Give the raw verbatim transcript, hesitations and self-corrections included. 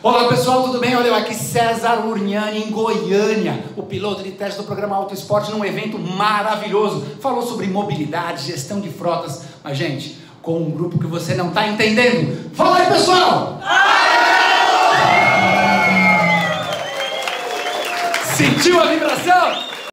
Olá pessoal, tudo bem? Olha eu aqui, César Urniani, em Goiânia, o piloto de teste do programa Auto Esporte, num evento maravilhoso. Falou sobre mobilidade, gestão de frotas, mas gente, com um grupo que você não está entendendo. Fala aí pessoal! Sentiu a vibração?